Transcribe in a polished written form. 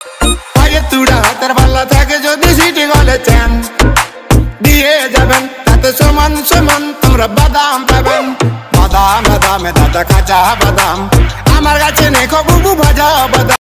পায়ের তুড়া হাতের পাল্লা থাকে যদি সিটি গলে চেন দিয়ে যাবেন তাতে সমান সমান তোমরা বাদাম পাবেন। বাদাম বাদামে দাদা কাঁচা বাদাম আমার কাছে নেই, বুবু ভাজা বাদাম।